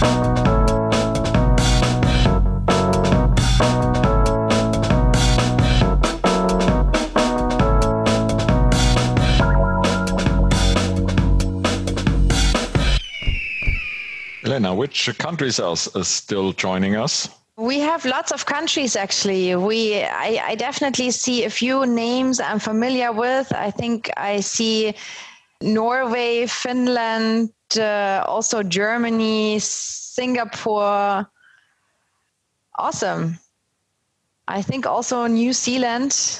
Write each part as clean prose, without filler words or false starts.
Elena, which countries are still joining us? We have lots of countries, actually. I definitely see a few names I'm familiar with. I think I see Norway, Finland, also Germany, Singapore. Awesome. I think also New Zealand,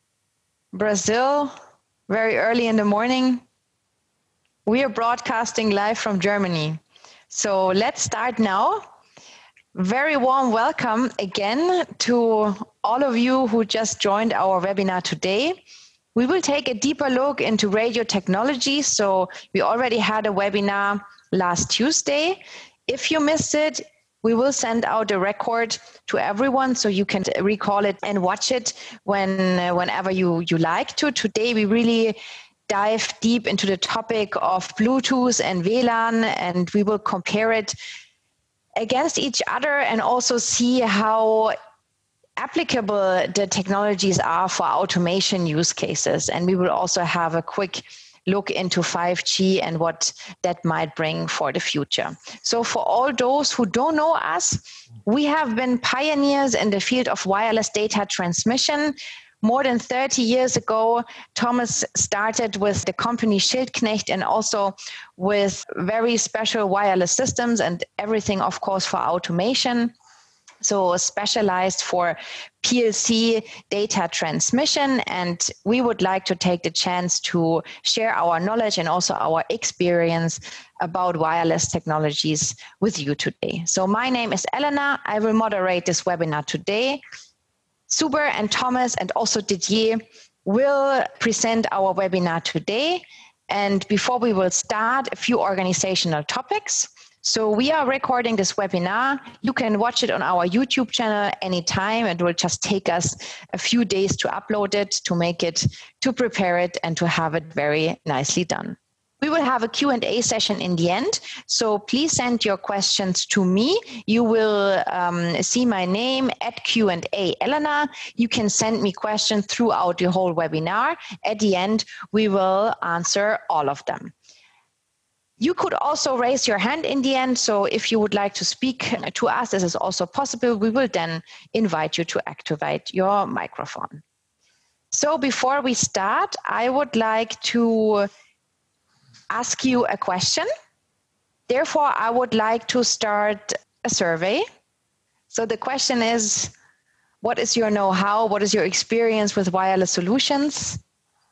Brazil, very early in the morning. We are broadcasting live from Germany. So let's start now. Very warm welcome again to all of you who just joined our webinar today. We will take a deeper look into radio technology. So we already had a webinar last Tuesday. If you missed it, we will send out a record to everyone so you can recall it and watch it whenever you like to. Today we really dive deep into the topic of Bluetooth and WLAN, and we will compare it against each other and also see how applicable the technologies are for automation use cases. And we will also have a quick look into 5G and what that might bring for the future. So for all those who don't know us, we have been pioneers in the field of wireless data transmission. More than 30 years ago, Thomas started with the company Schildknecht and also with very special wireless systems and everything, of course, for automation. So specialized for PLC data transmission. And we would like to take the chance to share our knowledge and also our experience about wireless technologies with you today. So my name is Elena. I will moderate this webinar today. Suber and Thomas and also Didier will present our webinar today. And before we will start, a few organizational topics. So we are recording this webinar. You can watch it on our YouTube channel anytime. It will just take us a few days to upload it, to prepare it, and to have it very nicely done. We will have a Q&A session in the end, so please send your questions to me. You will see my name at Q&A Elena. You can send me questions throughout the whole webinar. At the end, we will answer all of them. You could also raise your hand in the end, so if you would like to speak to us, this is also possible. We will then invite you to activate your microphone. So before we start, I would like to ask you a question. Therefore, I would like to start a survey. So the question is, what is your know-how? What is your experience with wireless solutions?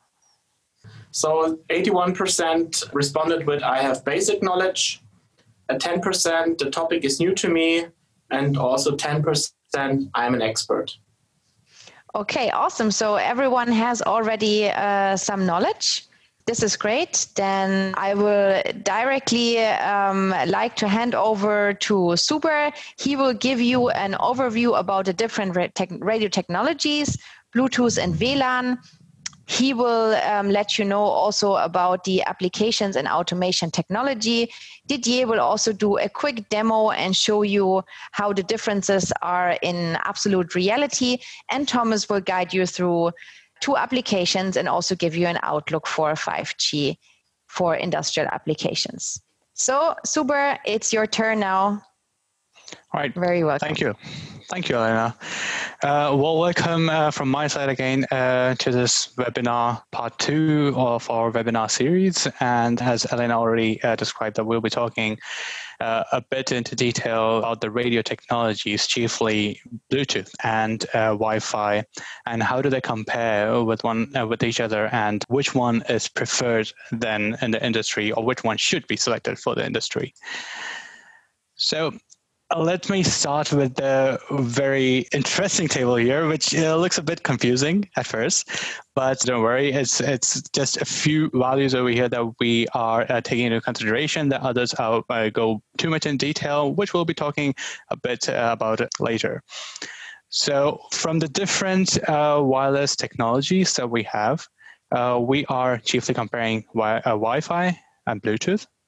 So 81% responded with, I have basic knowledge. At 10%, the topic is new to me. And also 10%, I'm an expert. Okay, awesome. So everyone has already some knowledge. This is great. Then I will directly like to hand over to Suber. He will give you an overview about the different radio technologies, Bluetooth and WLAN. He will let you know also about the applications and automation technology. Didier will also do a quick demo and show you how the differences are in absolute reality. And Thomas will guide you through 2 applications and also give you an outlook for 5G for industrial applications. So, Suber, it's your turn now. All right. Very welcome. Thank you. Thank you, Elena. Well, welcome from my side again to this webinar, part 2 of our webinar series. And as Elena already described, that we'll be talking a bit into detail about the radio technologies, chiefly Bluetooth and Wi-Fi, and how do they compare with each other, and which one is preferred then in the industry, or which one should be selected for the industry. So let me start with the very interesting table here, which looks a bit confusing at first, but don't worry, it's just a few values over here that we are taking into consideration. The others I'll go too much in detail, which we'll be talking a bit about it later. So from the different wireless technologies that we have, we are chiefly comparing Wi-Fi and Bluetooth.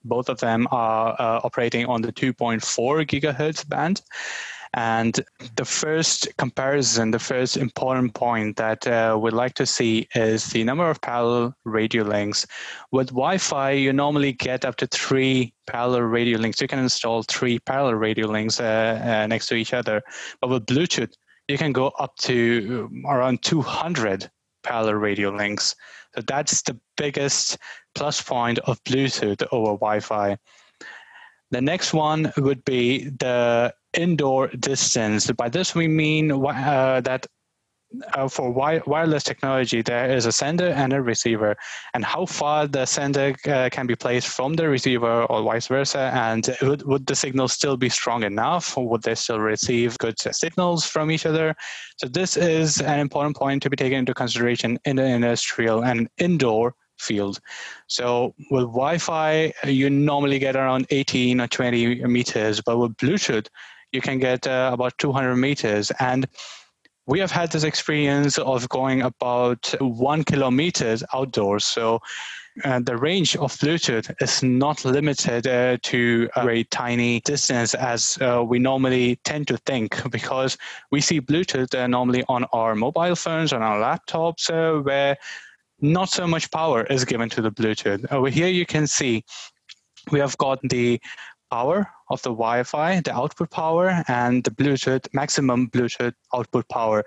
Both of them are operating on the 2.4 gigahertz band. And the first comparison, the first important point that we'd like to see is the number of parallel radio links. With Wi-Fi, you normally get up to 3 parallel radio links. You can install 3 parallel radio links next to each other. But with Bluetooth, you can go up to around 200 parallel radio links. So that's the biggest plus point of Bluetooth over Wi-Fi. The next one would be the indoor distance. By this we mean that for wireless technology, there is a sender and a receiver, and how far the sender can be placed from the receiver or vice versa, and would the signal still be strong enough, or would they still receive good signals from each other? So this is an important point to be taken into consideration in the industrial and indoor field. So with Wi-Fi, you normally get around 18 or 20 meters, but with Bluetooth, you can get about 200 meters. And we have had this experience of going about 1 kilometer outdoors. So the range of Bluetooth is not limited to a very tiny distance as we normally tend to think, because we see Bluetooth normally on our mobile phones, on our laptops, where not so much power is given to the Bluetooth. Over here you can see we have got the power of the Wi-Fi, the output power, and the Bluetooth, maximum Bluetooth output power.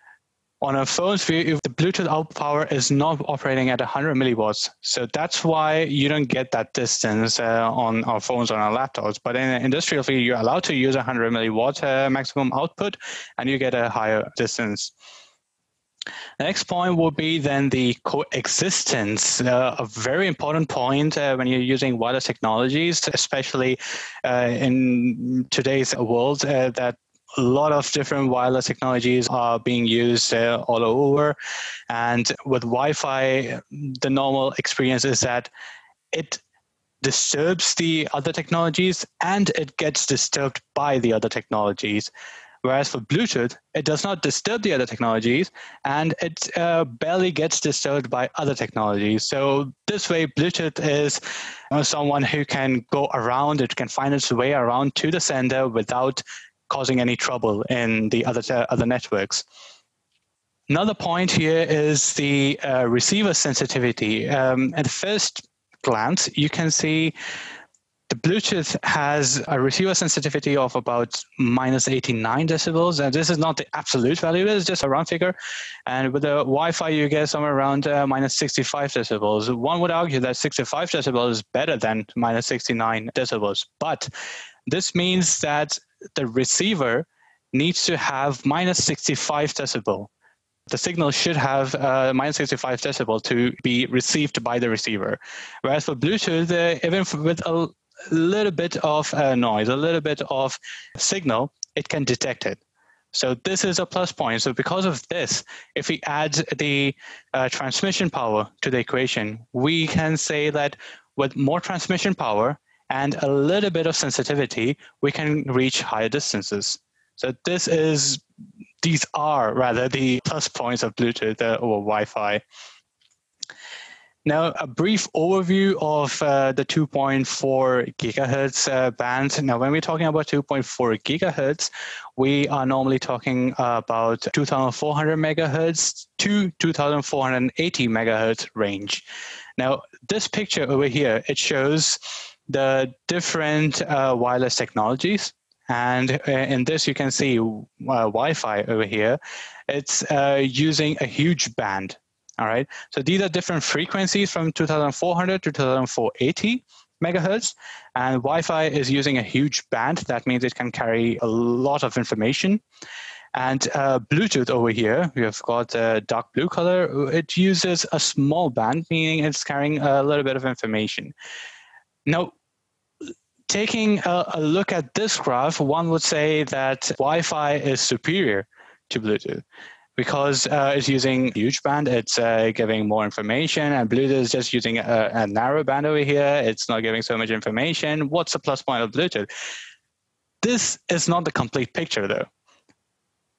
On our phones, if the Bluetooth output power is not operating at 100 milliwatts, so that's why you don't get that distance on our phones, on our laptops. But in an industrial field, you're allowed to use 100 milliwatt maximum output, and you get a higher distance. The next point will be then the coexistence, a very important point when you're using wireless technologies, especially in today's world, that a lot of different wireless technologies are being used all over. And with Wi-Fi, the normal experience is that it disturbs the other technologies and it gets disturbed by the other technologies. Whereas for Bluetooth, it does not disturb the other technologies, and it barely gets disturbed by other technologies. So this way, Bluetooth is someone who can go around, it can find its way around to the sender without causing any trouble in the other networks. Another point here is the receiver sensitivity. At first glance, you can see the Bluetooth has a receiver sensitivity of about minus 89 decibels, and this is not the absolute value, it's just a round figure. And with the Wi-Fi, you get somewhere around minus 65 decibels. One would argue that 65 decibels is better than minus 69 decibels, but this means that the receiver needs to have minus 65 decibel. The signal should have minus 65 decibel to be received by the receiver. Whereas for Bluetooth, even with a little bit of noise, a little bit of signal, it can detect it. So this is a plus point. So because of this, if we add the transmission power to the equation, we can say that with more transmission power and a little bit of sensitivity, we can reach higher distances. So these are rather the plus points of Bluetooth over Wi-Fi. Now, a brief overview of the 2.4 gigahertz band. Now, when we're talking about 2.4 gigahertz, we are normally talking about 2,400 megahertz to 2,480 megahertz range. Now, this picture over here, it shows the different wireless technologies. And in this, you can see Wi-Fi over here. It's using a huge band. All right. So these are different frequencies from 2,400 to 2,480 megahertz. And Wi-Fi is using a huge band. That means it can carry a lot of information. And Bluetooth over here, we have got a dark blue color. It uses a small band, meaning it's carrying a little bit of information. Now, taking a look at this graph, one would say that Wi-Fi is superior to Bluetooth because it's using a huge band, it's giving more information, and Bluetooth is just using a narrow band over here. It's not giving so much information. What's the plus point of Bluetooth? This is not the complete picture, though.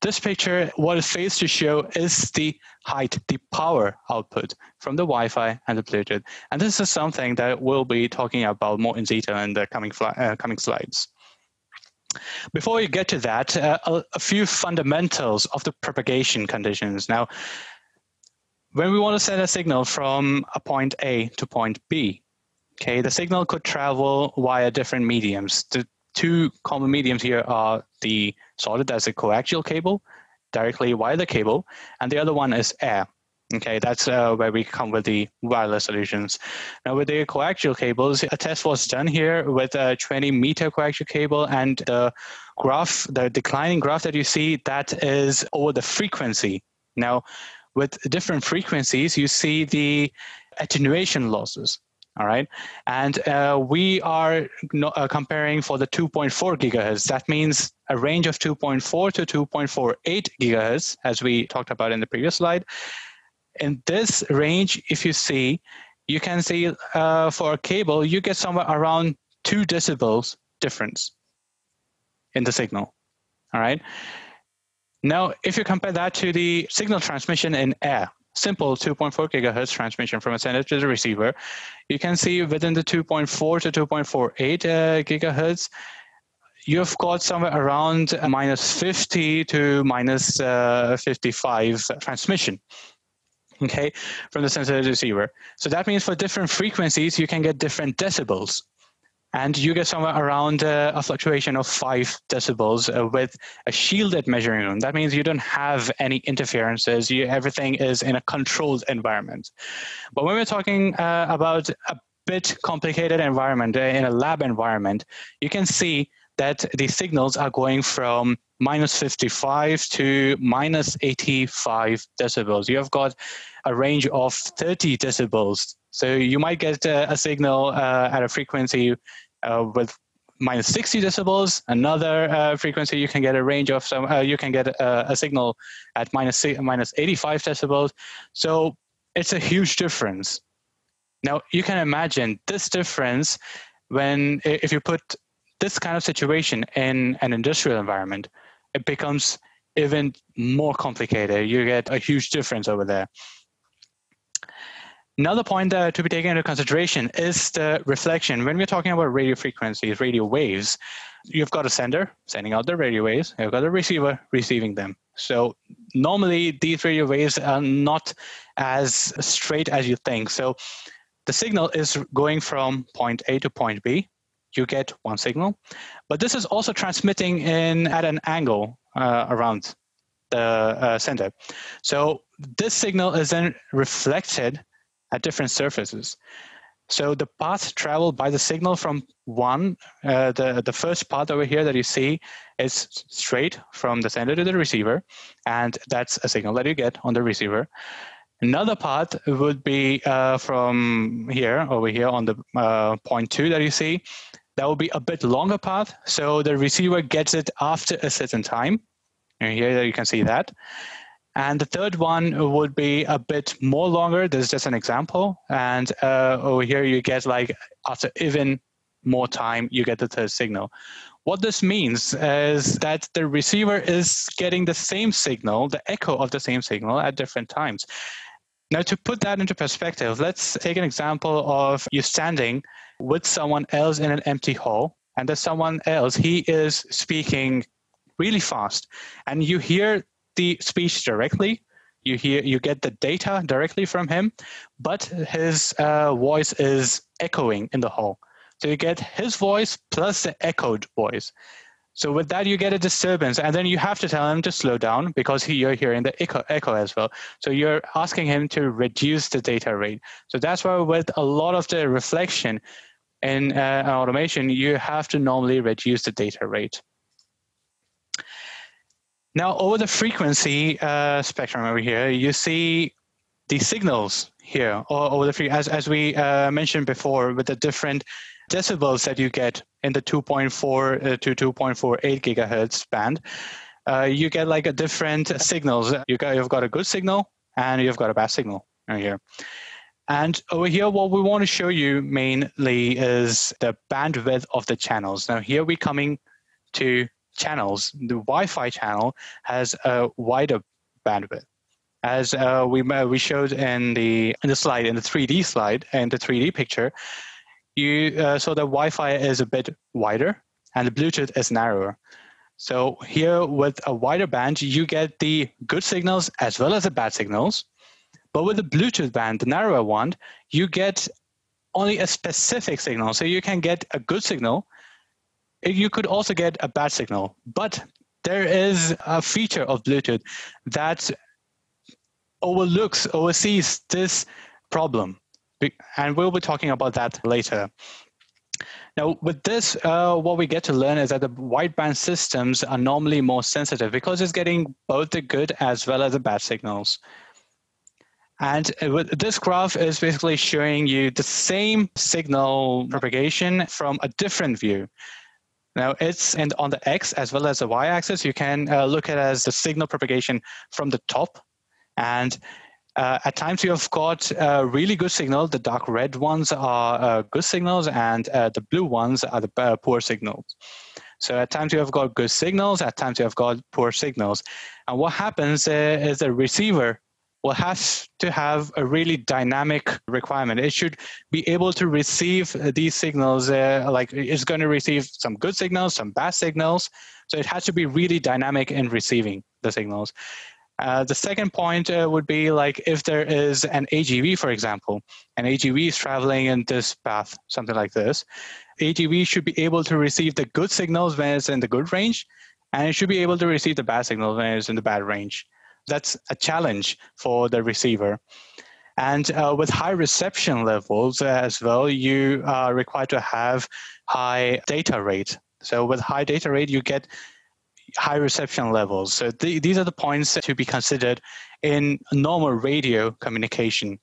this picture, what it fails to show is the height, the power output from the Wi-Fi and the Bluetooth. And this is something that we'll be talking about more in detail in the coming slides. Before we get to that, a few fundamentals of the propagation conditions. Now, when we want to send a signal from a point A to point B, okay, the signal could travel via different mediums. The two common mediums here are the solid, that's a coaxial cable, directly via the cable, and the other one is air. Okay, that's where we come with the wireless solutions. Now, with the coaxial cables, a test was done here with a 20-meter coaxial cable, and the graph, the declining graph that you see, that is over the frequency. Now, with different frequencies, you see the attenuation losses. All right, and we are comparing for the 2.4 gigahertz. That means a range of 2.4 to 2.48 gigahertz, as we talked about in the previous slide. In this range, if you see, you can see for a cable, you get somewhere around 2 decibels difference in the signal. All right. Now, if you compare that to the signal transmission in air, simple 2.4 gigahertz transmission from a sender to the receiver, you can see within the 2.4 to 2.48 gigahertz, you've got somewhere around minus 50 to minus 55 transmission, okay, from the sender to the receiver. So that means for different frequencies, you can get different decibels. And you get somewhere around a fluctuation of 5 decibels with a shielded measuring room. That means you don't have any interferences. Everything is in a controlled environment. But when we're talking about a bit complicated environment, in a lab environment, you can see that the signals are going from minus 55 to minus 85 decibels. You have got a range of 30 decibels. So you might get a signal at a frequency with minus 60 decibels. Another frequency, you can get a range of you can get a signal at minus 85 decibels. So it's a huge difference. Now you can imagine this difference if you put this kind of situation in an industrial environment, it becomes even more complicated. You get a huge difference over there. Another point to be taken into consideration is the reflection. When we're talking about radio frequencies, radio waves, you've got a sender sending out the radio waves, you've got a receiver receiving them. So normally these radio waves are not as straight as you think. So the signal is going from point A to point B. You get one signal, but this is also transmitting at an angle around the sender. So this signal is then reflected at different surfaces. So the path traveled by the signal from the first path over here that you see is straight from the sender to the receiver, and that's a signal that you get on the receiver. Another path would be from over here on the point 2 that you see. That will be a bit longer path, so the receiver gets it after a certain time. And here you can see that. And the third one would be a bit more longer. This is just an example. And over here, you get after even more time, you get the third signal. What this means is that the receiver is getting the same signal, the echo of the same signal at different times. Now, to put that into perspective, let's take an example of you standing with someone else in an empty hall, and there's someone else, he is speaking really fast, and you hear the speech directly, you get the data directly from him, but his voice is echoing in the hall. So you get his voice plus the echoed voice. So with that, you get a disturbance, and then you have to tell him to slow down because you're hearing the echo as well. So you're asking him to reduce the data rate. So that's why with a lot of the reflection in automation, you have to normally reduce the data rate. Now, over the frequency spectrum over here, you see the signals here, or over the as we mentioned before, with the different decibels that you get in the 2.4 to 2.48 gigahertz band. You get a different signals. You've got a good signal and you've got a bad signal right here. And over here, what we want to show you mainly is the bandwidth of the channels. Now, here we're coming to channels, the Wi-Fi channel has a wider bandwidth. As we showed in the slide, in the 3D slide, in the 3D picture, so the Wi-Fi is a bit wider and the Bluetooth is narrower. So here with a wider band, you get the good signals as well as the bad signals. But with the Bluetooth band, the narrower one, you get only a specific signal. So you can get a good signal. You could also get a bad signal. But there is a feature of Bluetooth that oversees this problem. And we'll be talking about that later. Now, with this, what we get to learn is that the wideband systems are normally more sensitive because it's getting both the good as well as the bad signals. And this graph is basically showing you the same signal propagation from a different view. Now, it's on the X as well as the Y axis. You can look at it as the signal propagation from the top. And at times you have got a really good signal. The dark red ones are good signals, and the blue ones are the poor signals. So at times you have got good signals, at times you have got poor signals. And what happens is the receiver will have to have a really dynamic requirement. It should be able to receive these signals, like it's going to receive some good signals, some bad signals. So it has to be really dynamic in receiving the signals. The second point would be like if there is an AGV, for example, an AGV is traveling in this path, something like this. AGV should be able to receive the good signals when it's in the good range, and it should be able to receive the bad signals when it's in the bad range. That's a challenge for the receiver. And with high reception levels as well, you are required to have high data rate. So with high data rate, you get high reception levels. So these are the points to be considered in normal radio communication.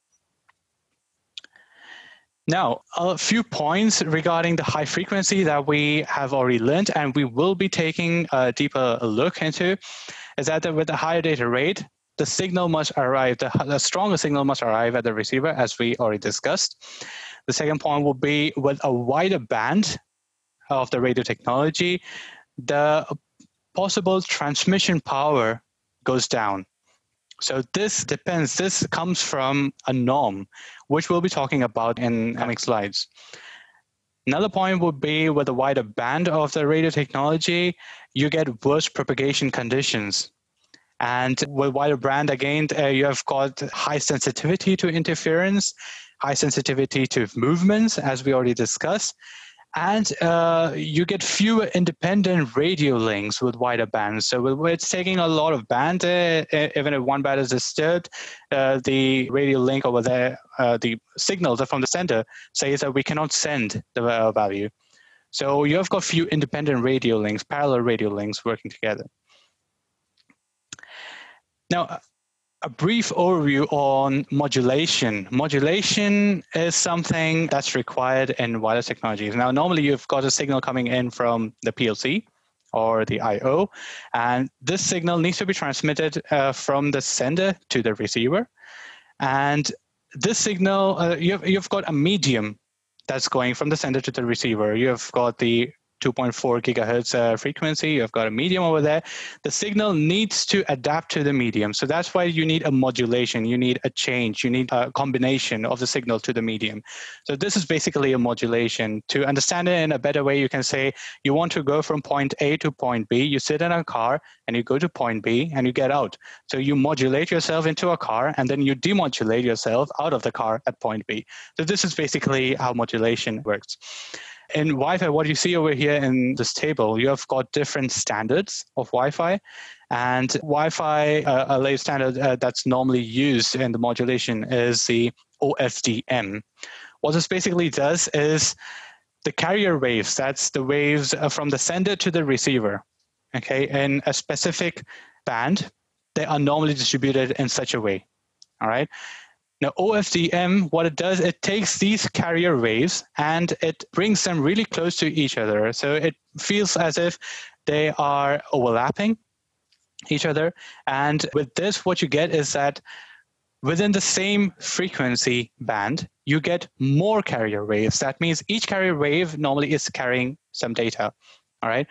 Now, a few points regarding the high frequency that we have already learned and we will be taking a deeper look into is that with the higher data rate, the signal must arrive, the stronger signal must arrive at the receiver, as we already discussed. The second point will be with a wider band of the radio technology, the possible transmission power goes down. So this comes from a norm, which we'll be talking about in coming slides. Another point would be with a wider band of the radio technology, you get worse propagation conditions. And with wider band, again, you have got high sensitivity to interference, high sensitivity to movements, as we already discussed. And you get fewer independent radio links with wider bands. So it's taking a lot of band. Even if one band is disturbed, the radio link over there, the signal from the sender says that we cannot send the value. So you have got few independent radio links, parallel radio links working together. Now, a brief overview on modulation. Modulation is something that's required in wireless technologies. Now, normally you've got a signal coming in from the PLC or the I/O, and this signal needs to be transmitted from the sender to the receiver. And this signal, you've got a medium that's going from the sender to the receiver. You've got the 2.4 gigahertz frequency, you've got a medium over there. The signal needs to adapt to the medium. So that's why you need a modulation, you need a change, you need a combination of the signal to the medium. So this is basically a modulation. To understand it in a better way, you can say you want to go from point A to point B, you sit in a car and you go to point B and you get out. So you modulate yourself into a car and then you demodulate yourself out of the car at point B. So this is basically how modulation works. In Wi-Fi, what you see over here in this table, you have got different standards of Wi-Fi. And Wi-Fi, a latest standard that's normally used in the modulation is the OFDM. What this basically does is the carrier waves, that's the waves from the sender to the receiver, okay, in a specific band, they are normally distributed in such a way, all right? Now, OFDM, what it does, it takes these carrier waves and it brings them really close to each other. So it feels as if they are overlapping each other. And with this, what you get is that within the same frequency band, you get more carrier waves. That means each carrier wave normally is carrying some data, all right?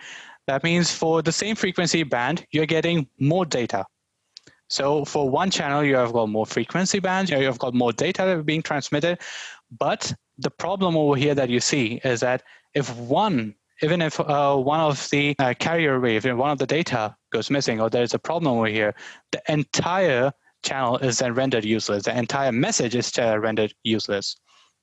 That means for the same frequency band, you're getting more data. So for one channel, you have got more frequency bands, you've got more data being transmitted. But the problem over here that you see is that even if one of the carrier wave, one of the data goes missing, or there's a problem over here, the entire channel is then rendered useless. The entire message is rendered useless.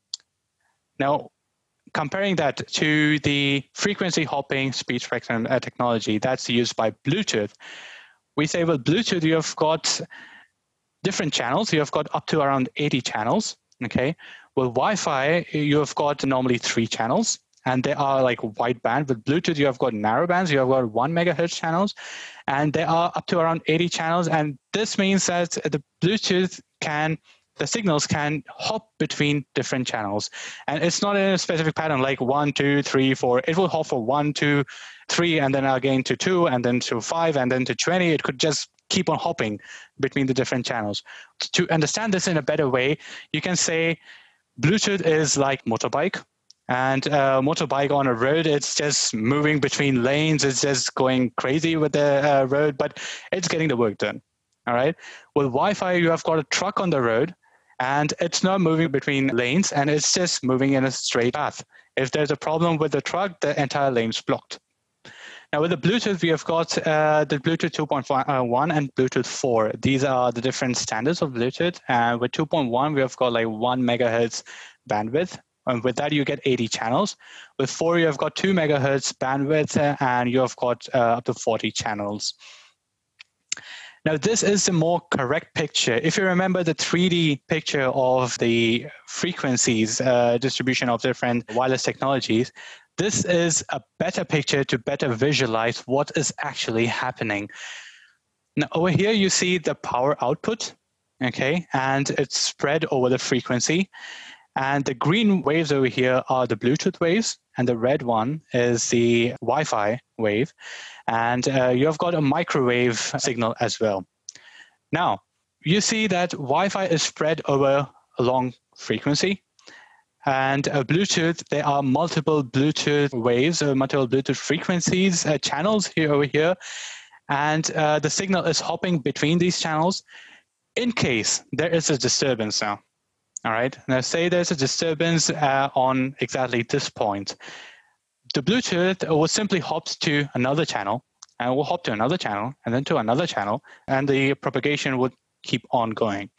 Now, comparing that to the frequency hopping speed spectrum technology that's used by Bluetooth, we say with Bluetooth, you've got different channels. You've got up to around 80 channels, okay? With Wi-Fi, you've got normally 3 channels, and they are like wideband. With Bluetooth, you have got narrow bands. You have got 1 megahertz channels, and they are up to around 80 channels. And this means that the Bluetooth the signals can hop between different channels. And it's not in a specific pattern like 1, 2, 3, 4. It will hop for 1, 2, 3, and then again to 2, and then to 5, and then to 20. It could just keep on hopping between the different channels. To understand this in a better way, you can say Bluetooth is like motorbike. And motorbike on a road, it's just moving between lanes. It's just going crazy with the road, but it's getting the work done. All right. With Wi-Fi, you have got a truck on the road, and it's not moving between lanes, and it's just moving in a straight path. If there's a problem with the truck, the entire lane's blocked. Now with the Bluetooth, we have got the Bluetooth 2.1 and Bluetooth 4. These are the different standards of Bluetooth. And with 2.1, we have got like 1 megahertz bandwidth. And with that, you get 80 channels. With 4, you have got 2 megahertz bandwidth, and you have got up to 40 channels. Now, this is the more correct picture. If you remember the 3D picture of the frequencies distribution of different wireless technologies, this is a better picture to better visualize what is actually happening. Now, over here, you see the power output, okay, and it's spread over the frequency. And the green waves over here are the Bluetooth waves, and the red one is the Wi-Fi wave. And you have got a microwave signal as well. Now, you see that Wi-Fi is spread over a long frequency. And Bluetooth, there are multiple Bluetooth waves, multiple Bluetooth frequencies, channels over here. And the signal is hopping between these channels in case there is a disturbance now. All right, now say there's a disturbance on exactly this point. The Bluetooth will simply hop to another channel, and will hop to another channel, and then to another channel, and the propagation would keep on going.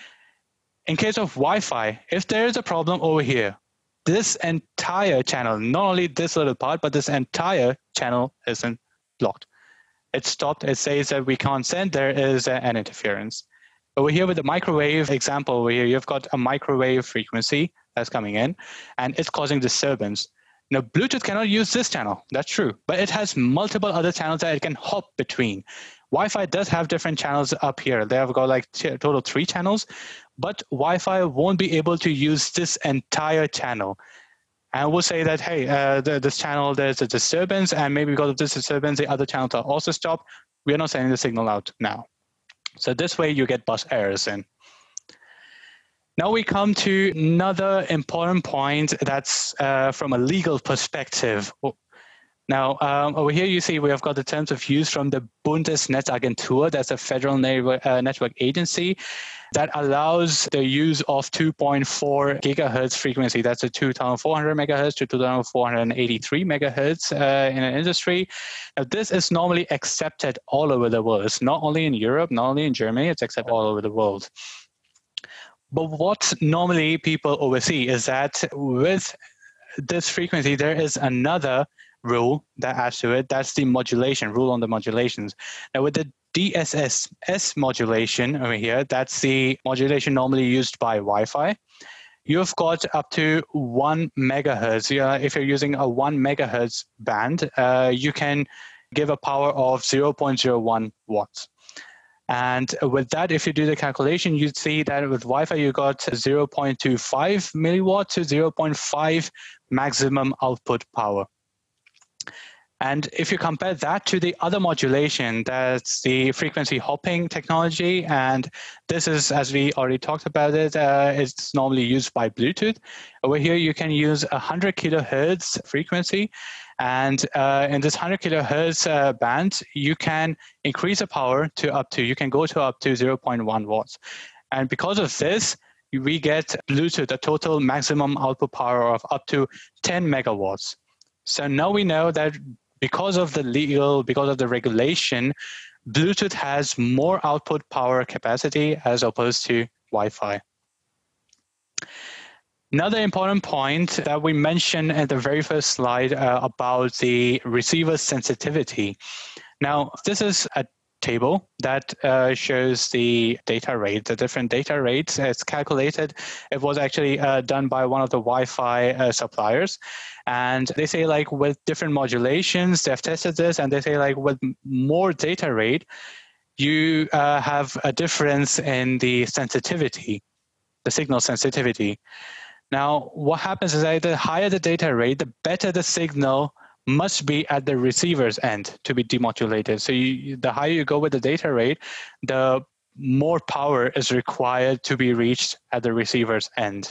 In case of Wi-Fi, if there is a problem over here, this entire channel, not only this little part, but this entire channel isn't blocked. It's stopped. It says that we can't send. There is an interference. Over here with the microwave example over here, you've got a microwave frequency that's coming in, and it's causing disturbance. Now, Bluetooth cannot use this channel. That's true. But it has multiple other channels that it can hop between. Wi-Fi does have different channels up here. They have got like total 3 channels, but Wi-Fi won't be able to use this entire channel. And we'll say that, hey, this channel, there's a disturbance, and maybe because of this disturbance, the other channels are also stopped. We're not sending the signal out now. So this way you get bus errors in. Now we come to another important point that's from a legal perspective. Now, over here you see we have got the terms of use from the Bundesnetzagentur, that's a federal network agency that allows the use of 2.4 gigahertz frequency. That's a 2,400 megahertz to 2,483 megahertz in an industry. Now, this is normally accepted all over the world. It's not only in Europe, not only in Germany, it's accepted all over the world. But what normally people oversee is that with this frequency, there is another rule that adds to it. That's the modulation, rule on the modulations. Now with the DSSS modulation over here, that's the modulation normally used by Wi-Fi. You've got up to 1 megahertz. If you're using a 1 megahertz band, you can give a power of 0.01 watts. And with that, if you do the calculation, you'd see that with Wi-Fi, you got 0.25 milliwatt to 0.5 maximum output power. And if you compare that to the other modulation, that's the frequency hopping technology. And this is, as we already talked about it, it's normally used by Bluetooth. Over here, you can use 100 kilohertz frequency. And in this 100 kilohertz band, you can increase the power you can go to up to 0.1 watts. And because of this, we get Bluetooth, a total maximum output power of up to 10 megawatts. So now we know that because of the regulation, Bluetooth has more output power capacity as opposed to Wi-Fi. Another important point that we mentioned at the very first slide about the receiver sensitivity. Now, this is a table that shows the data rate, the different data rates. It's calculated. It was actually done by one of the Wi-Fi suppliers. And they say like with different modulations, they've tested this, and they say like with more data rate, you have a difference in the sensitivity, the signal sensitivity. Now, what happens is that the higher the data rate, the better the signal must be at the receiver's end to be demodulated. So the higher you go with the data rate, the more power is required to be reached at the receiver's end.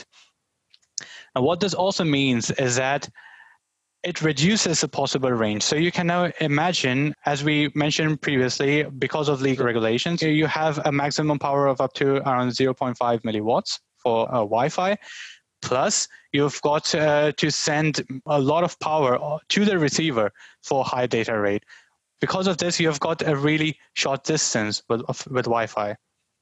And what this also means is that it reduces the possible range. So you can now imagine, as we mentioned previously, because of legal regulations, you have a maximum power of up to around 0.5 milliwatts for Wi-Fi. Plus, you've got to send a lot of power to the receiver for high data rate. Because of this, you've got a really short distance with Wi-Fi.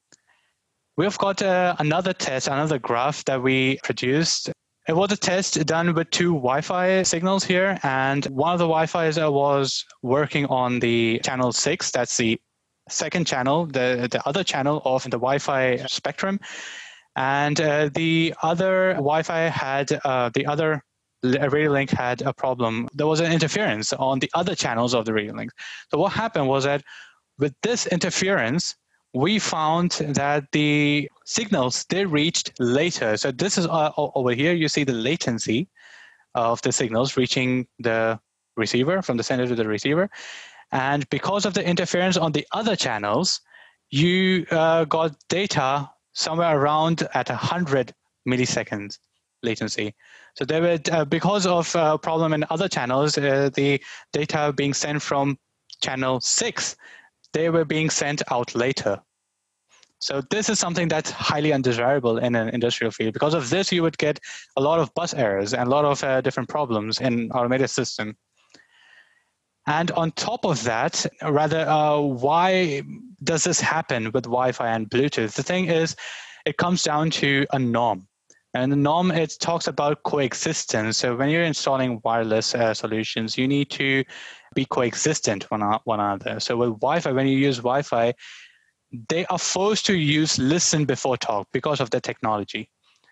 We've got another test, another graph that we produced. It was a test done with two Wi-Fi signals here, and one of the Wi-Fi's was working on the channel 6. That's the second channel, the other channel of the Wi-Fi spectrum. And the other Wi-Fi had, the other radio link had a problem. There was an interference on the other channels of the radio link. So what happened was that with this interference, we found that the signals, they reached later. So this is over here, you see the latency of the signals reaching the receiver, from the sender to the receiver. And because of the interference on the other channels, you got data somewhere around at 100 milliseconds latency. So there were, because of a problem in other channels, the data being sent from channel 6, they were being sent out later. So this is something that's highly undesirable in an industrial field. Because of this, you would get a lot of bus errors and a lot of different problems in automated system. And on top of that, rather, why does this happen with Wi-Fi and Bluetooth? The thing is, it comes down to a norm. And the norm, it talks about coexistence. So when you're installing wireless solutions, you need to be coexistent one another. So with Wi-Fi, when you use Wi-Fi, they are forced to use listen before talk because of the technology.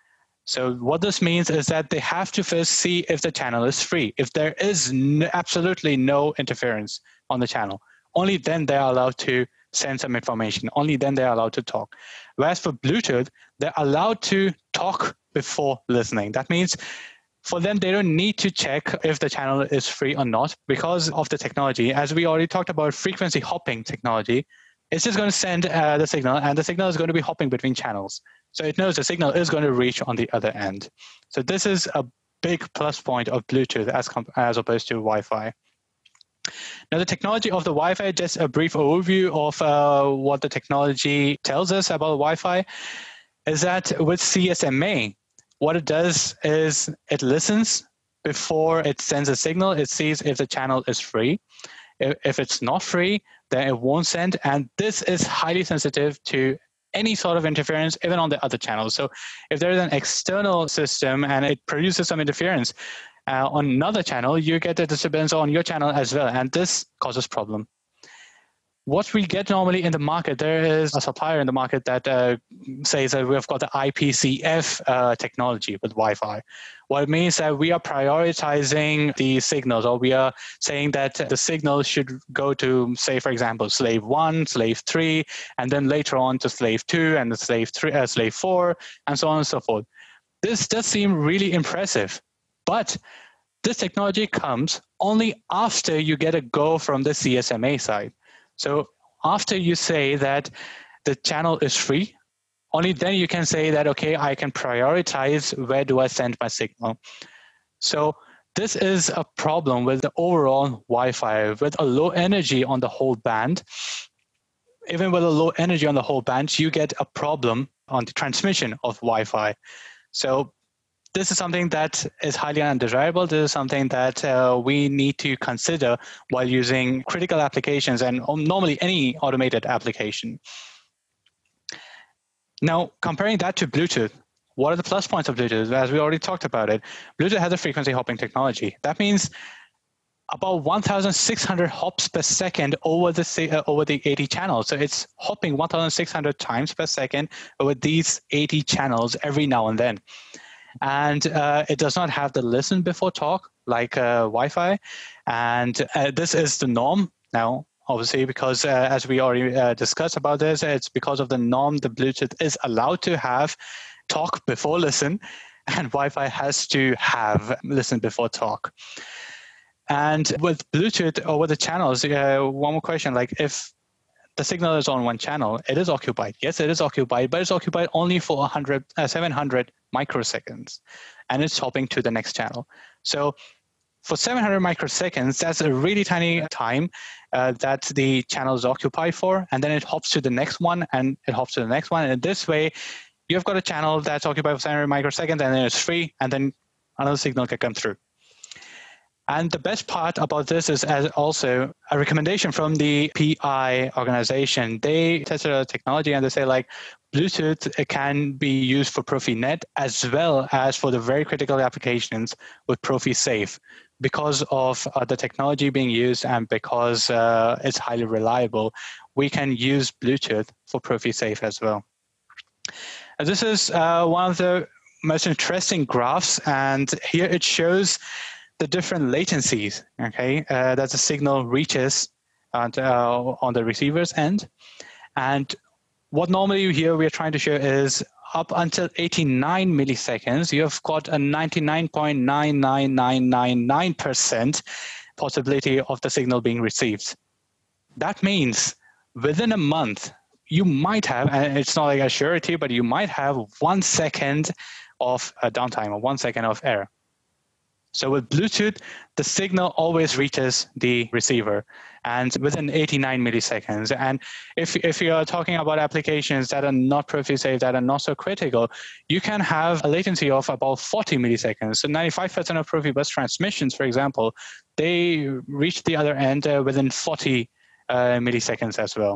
So what this means is that they have to first see if the channel is free. If there is absolutely no interference on the channel, only then they are allowed to send some information. Only then they are allowed to talk. Whereas for Bluetooth, they're allowed to talk before listening. That means for them, they don't need to check if the channel is free or not because of the technology. As we already talked about frequency hopping technology, it's just going to send the signal, and the signal is going to be hopping between channels. So it knows the signal is going to reach on the other end. So this is a big plus point of Bluetooth as opposed to Wi-Fi. Now, the technology of the Wi-Fi, just a brief overview of what the technology tells us about Wi-Fi, is that with CSMA, what it does is it listens before it sends a signal. It sees if the channel is free. If it's not free, then it won't send. And this is highly sensitive to any sort of interference, even on the other channels. So if there is an external system and it produces some interference on another channel, you get a disturbance on your channel as well. And this causes problem. What we get normally in the market, there is a supplier in the market that says that we've got the IPCF technology with Wi-Fi. What it means that we are prioritizing the signals, or we are saying that the signals should go to, say, for example, slave 1, slave 3, and then later on to slave 2 and slave 4, and so on and so forth. This does seem really impressive, but this technology comes only after you get a go from the CSMA side. So after you say that the channel is free, only then you can say that, okay, I can prioritize where do I send my signal. So This is a problem with the overall Wi-Fi. With a low energy on the whole band, even with a low energy on the whole band, you get a problem on the transmission of Wi-Fi. So this is something that is highly undesirable. This is something that we need to consider while using critical applications and normally any automated application. Now, comparing that to Bluetooth, what are the plus points of Bluetooth? As we already talked about it, Bluetooth has a frequency hopping technology. That means about 1,600 hops per second over the 80 channels. So it's hopping 1,600 times per second over these 80 channels every now and then. And it does not have the listen before talk like Wi-Fi. And this is the norm now, obviously, because as we already discussed about this, it's because of the norm the Bluetooth is allowed to have talk before listen, and Wi-Fi has to have listen before talk. And with Bluetooth over the channels, one more question, like if the signal is on one channel, it is occupied. Yes, it is occupied, but it's occupied only for 700 microseconds, and it's hopping to the next channel. So for 700 microseconds, that's a really tiny time that the channel is occupied for, and then it hops to the next one, and it hops to the next one. And this way, you've got a channel that's occupied for 700 microseconds, and then it's free, and then another signal can come through. And the best part about this is as also a recommendation from the PI organization. They tested the technology and they say like Bluetooth can be used for Profinet as well as for the very critical applications with ProfiSafe because of the technology being used and because it's highly reliable. We can use Bluetooth for ProfiSafe as well. And this is one of the most interesting graphs, and here it shows the different latencies, okay, that the signal reaches on the receiver's end. And what normally here we are trying to show is up until 89 milliseconds, you have got a 99.99999% possibility of the signal being received. That means within a month, you might have, and it's not like a surety, but you might have 1 second of downtime or 1 second of error. So with Bluetooth, the signal always reaches the receiver and within 89 milliseconds. And if you're talking about applications that are not ProfiSafe, that are not so critical, you can have a latency of about 40 milliseconds. So 95% of Profibus transmissions, for example, they reach the other end within 40 milliseconds as well.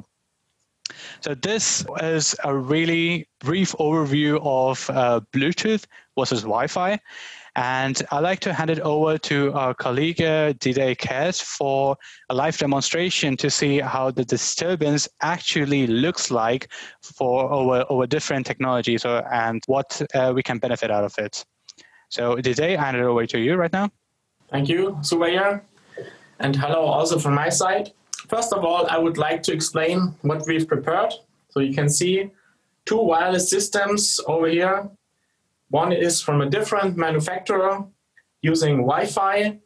So this is a really brief overview of Bluetooth versus Wi-Fi. And I'd like to hand it over to our colleague, Didier Kers, for a live demonstration to see how the disturbance actually looks like for over different technologies and what we can benefit out of it. So Didier, I hand it over to you right now. Thank you, Surveyor. And hello also from my side. First of all, I would like to explain what we've prepared. So you can see two wireless systems over here. One is from a different manufacturer using Wi-Fi,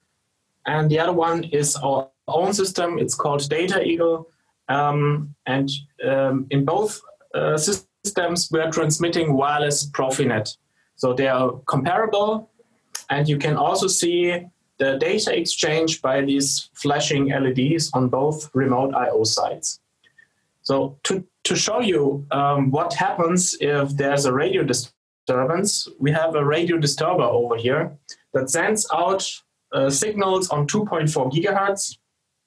and the other one is our own system. It's called Data Eagle, and in both systems we are transmitting wireless Profinet. So they are comparable, and you can also see the data exchange by these flashing LEDs on both remote I/O sites. So to show you what happens if there's a radio disturbance, we have a radio disturber over here that sends out signals on 2.4 gigahertz.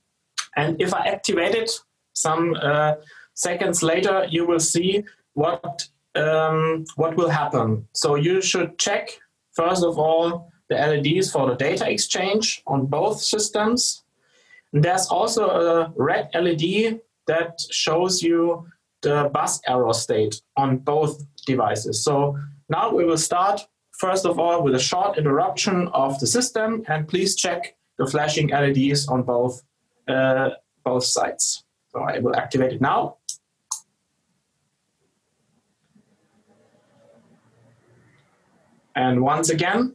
And if I activate it some seconds later, you will see what will happen. So you should check, first of all, the LEDs for the data exchange on both systems. And there's also a red LED that shows you the bus error state on both devices. So now we will start, first of all, with a short interruption of the system, and please check the flashing LEDs on both sides. So I will activate it now. And once again.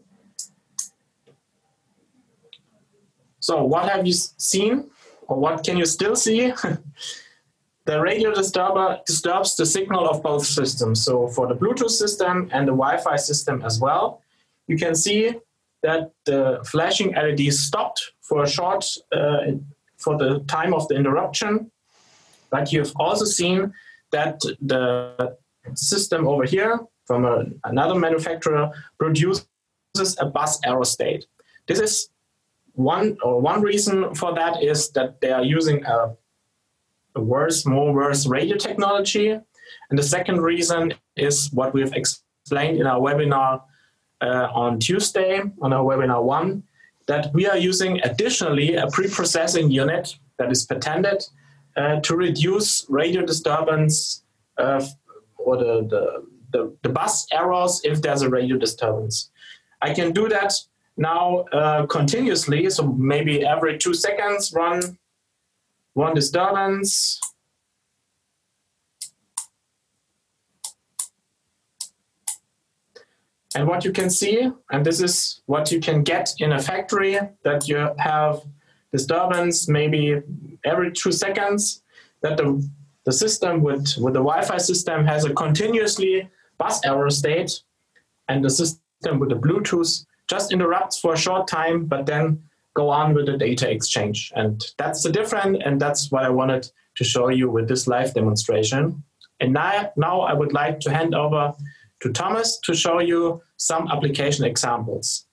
So what have you seen, or what can you still see? The radio disturber disturbs the signal of both systems. So for the Bluetooth system and the Wi-Fi system as well, you can see that the flashing LED stopped for a short, for the time of the interruption. But you've also seen that the system over here from another manufacturer produces a bus error state. This is one reason for that is that they are using a more worse radio technology. And the second reason is what we've explained in our webinar on Tuesday, on our webinar 1, that we are using additionally a pre-processing unit that is patented to reduce radio disturbance or the bus errors if there's a radio disturbance. I can do that now continuously, so maybe every 2 seconds run one disturbance. And what you can see, and this is what you can get in a factory, that you have disturbance maybe every 2 seconds, that the system with the Wi-Fi system has a continuously bus error state, and the system with the Bluetooth just interrupts for a short time, but then go on with the data exchange. And that's the difference, and that's what I wanted to show you with this live demonstration. And now I would like to hand over to Thomas to show you some application examples.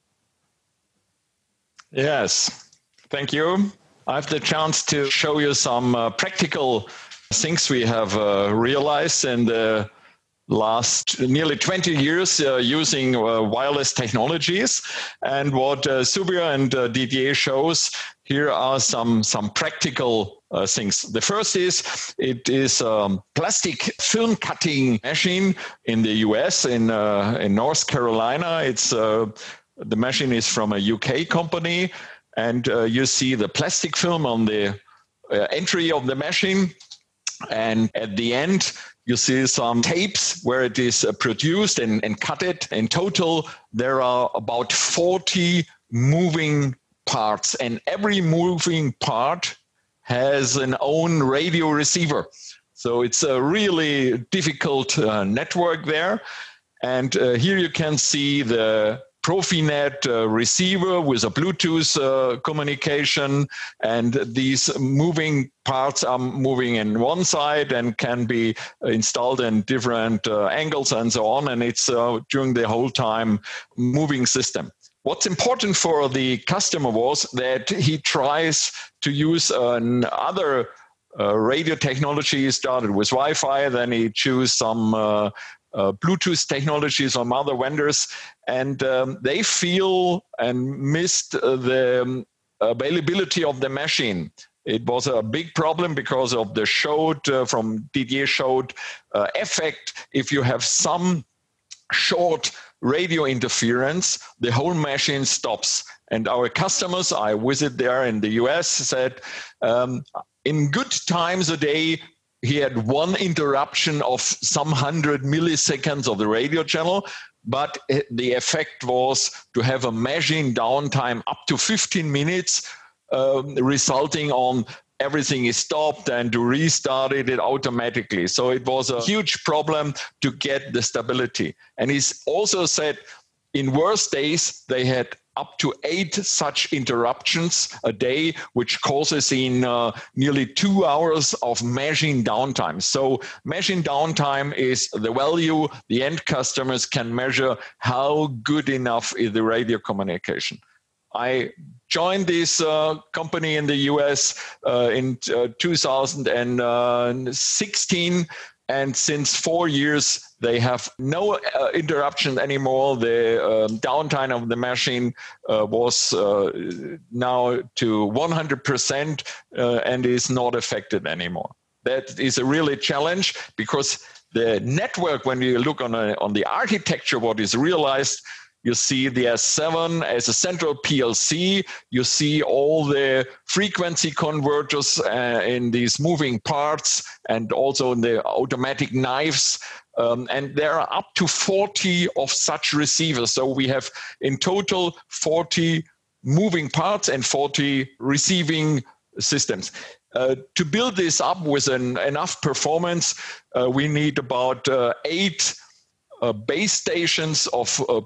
Yes, thank you. I have the chance to show you some practical things we have realized in the last nearly 20 years using wireless technologies. And what Subir and Didier shows here are some practical things. The first is, it is a plastic film cutting machine in the US, in North Carolina. It's the machine is from a UK company, and you see the plastic film on the entry of the machine, and at the end you see some tapes where it is produced and cut it. In total, there are about 40 moving parts, and every moving part has an own radio receiver. So it's a really difficult network there. And here you can see the Profinet receiver with a Bluetooth communication, and these moving parts are moving in one side and can be installed in different angles and so on, and it's during the whole time moving system. What's important for the customer was that he tries to use other radio technology. He started with Wi-Fi, then he chose some Bluetooth technologies from other vendors, and they feel and missed the availability of the machine. It was a big problem because of the from Didier showed effect. If you have some short radio interference, the whole machine stops. And our customers, I visit there in the US, said in good times a day, he had one interruption of some 100 milliseconds of the radio channel, but the effect was to have a machine downtime up to 15 minutes, resulting on everything is stopped and to restart it automatically. So it was a huge problem to get the stability. And he's also said in worse days, they had up to 8 such interruptions a day, which causes in nearly 2 hours of machine downtime. So machine downtime is the value the end customers can measure how good enough is the radio communication. I joined this company in the US in 2016, and since 4 years, they have no interruption anymore. The downtime of the machine was now to 100% and is not affected anymore. That is a really challenge, because the network, when you look on the architecture, what is realized, you see the S7 as a central PLC. You see all the frequency converters in these moving parts, and also in the automatic knives. And there are up to 40 of such receivers. So we have in total 40 moving parts and 40 receiving systems. To build this up with enough performance, we need about 8 base stations of for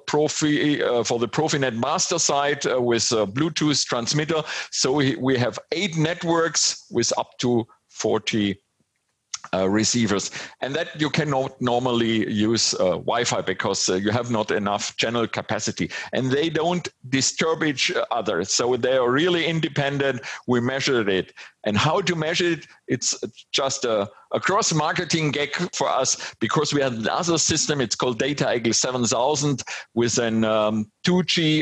the Profinet master side with a Bluetooth transmitter. So we have 8 networks with up to 40 receivers, and that you cannot normally use Wi-Fi because you have not enough channel capacity, and they don't disturb each other. So they are really independent. We measured it. And how to measure it? It's just a cross-marketing gag for us, because we have another system. It's called Data Eagle 7000 with an 2G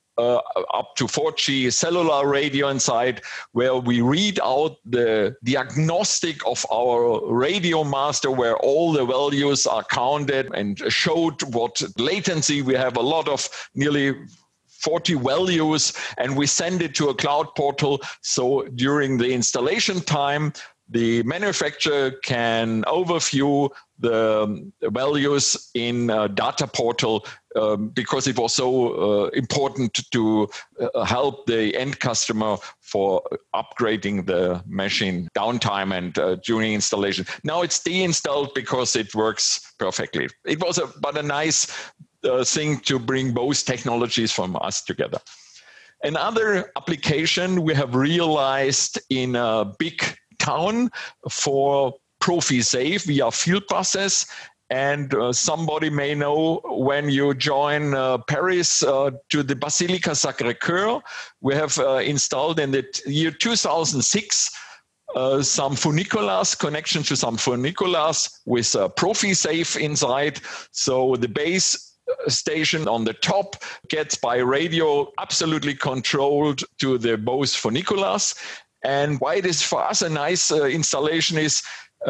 up to 4G cellular radio inside, where we read out the diagnostic of our radio master, where all the values are counted and showed what latency. We have a lot of nearly 40 values, and we send it to a cloud portal. So during the installation time, the manufacturer can overview the values in a data portal, because it was so important to help the end customer for upgrading the machine downtime and during installation. Now it's deinstalled because it works perfectly. It was but a nice thing to bring both technologies from us together. Another application we have realized in a big town for ProfiSafe via field buses. And somebody may know, when you join Paris to the Basilica Sacré-Cœur, we have installed in the year 2006 some funiculars, connection to some funiculars with ProfiSafe inside. So the base station on the top gets by radio absolutely controlled to the both funiculars. And why it is for us a nice installation is,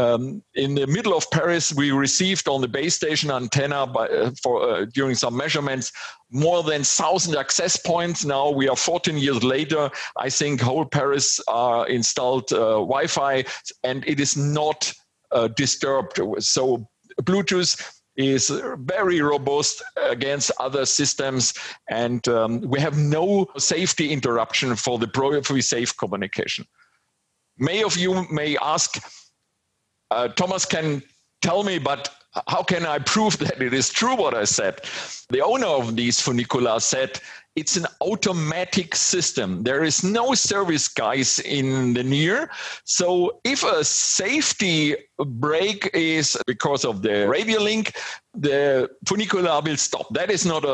in the middle of Paris, we received on the base station antenna during some measurements more than 1,000 access points. Now we are 14 years later. I think whole Paris are installed Wi-Fi, and it is not disturbed. So Bluetooth is very robust against other systems, and we have no safety interruption for the ProfiSafe communication. Many of you may ask, Thomas can tell me, but how can I prove that it is true what I said? The owner of these funiculars said, it's an automatic system. There is no service guys in the near. So if a safety break is because of the radio link, the funicular will stop. That is not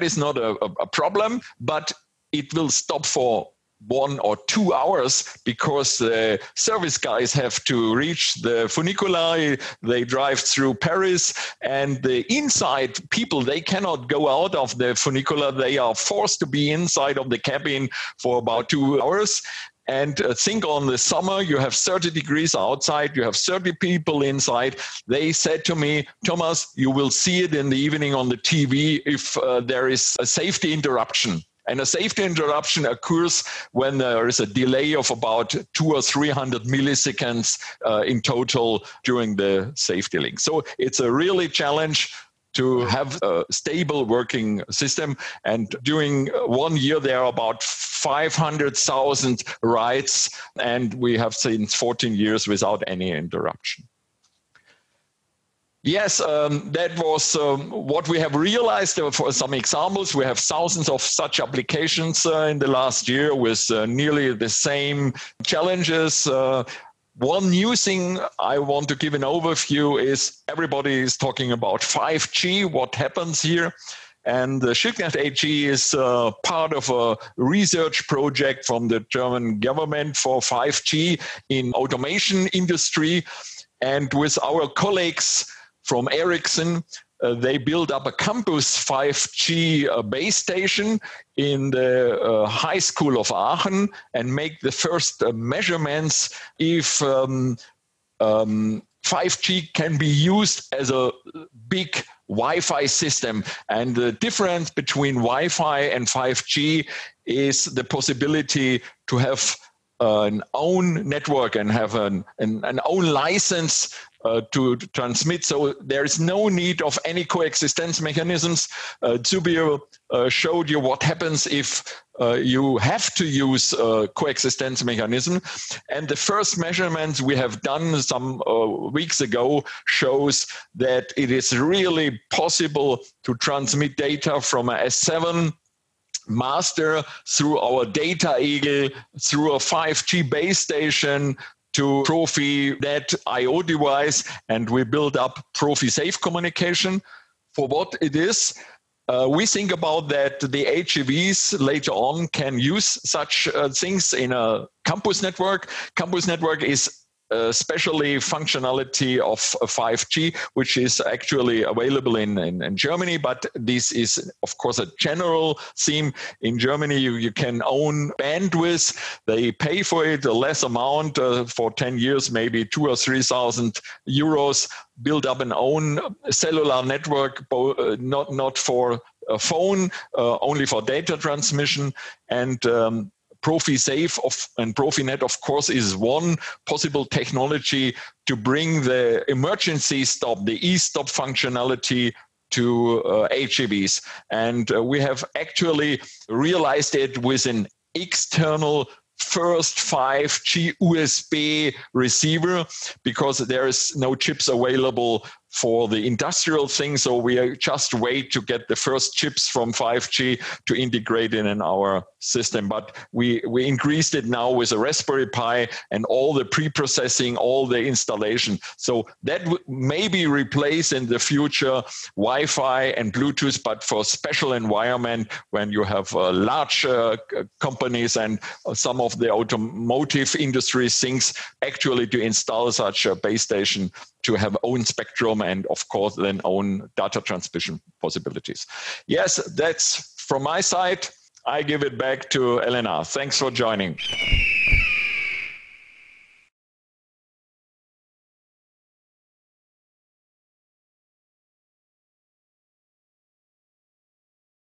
a problem, but it will stop for 1 or 2 hours because the service guys have to reach the funicular. They drive through Paris, and the inside people, they cannot go out of the funicular. They are forced to be inside of the cabin for about 2 hours. And think on the summer, you have 30 degrees outside, you have 30 people inside. They said to me, Thomas, you will see it in the evening on the TV if there is a safety interruption. And a safety interruption occurs when there is a delay of about 200 or 300 milliseconds in total during the safety link. So it's a really challenge to have a stable working system. And during 1 year, there are about 500,000 writes, and we have since 14 years without any interruption. Yes, that was what we have realized. For some examples, we have thousands of such applications in the last year with nearly the same challenges. One new thing I want to give an overview is everybody is talking about 5G, what happens here. And the Schildknecht AG is part of a research project from the German government for 5G in automation industry. And with our colleagues from Ericsson, they built up a campus 5G base station in the high school of Aachen and make the first measurements if 5G can be used as a big Wi-Fi system. And the difference between Wi-Fi and 5G is the possibility to have an own network and have an own license to transmit. So there is no need of any coexistence mechanisms. Zubir showed you what happens if you have to use coexistence mechanism. And the first measurements we have done some weeks ago shows that it is really possible to transmit data from a S7 master through our data eagle, through a 5G base station to Profi.net IO device, and we build up Profi safe communication. For what it is, we think about that the HEVs later on can use such things in a campus network. Campus network is especially functionality of 5G, which is actually available in Germany, but this is, of course, a general theme. In Germany, you can own bandwidth. They pay for it, a less amount for 10 years, maybe 2,000 or 3,000 euros, build up an own cellular network, not for a phone, only for data transmission. And Profi Safe and Profi.net, of course, is one possible technology to bring the emergency stop, the e-stop functionality to HEVs. And we have actually realized it with an external first 5G USB receiver, because there is no chips available for the industrial thing. So we just wait to get the first chips from 5G to integrate it in our system. But we increased it now with a Raspberry Pi and all the pre-processing, all the installation. So that maybe replace in the future Wi-Fi and Bluetooth, but for special environment when you have large companies and some of the automotive industry things actually to install such a base station to have own spectrum and of course then own data transmission possibilities. Yes, that's from my side. I give it back to Elena. Thanks for joining.